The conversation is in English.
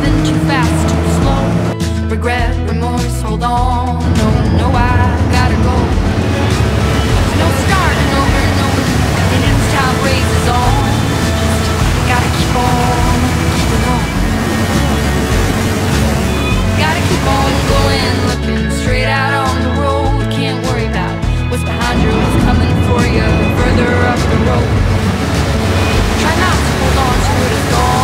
living too fast, too slow. Regret, remorse, hold on. No, no, I gotta go. No starting over and over, and it's time races on. Just gotta keep on keeping on. Gotta keep on going, looking straight out on the road. Can't worry about what's behind you, what's coming for you further up the road. Try not to hold on to what is gone.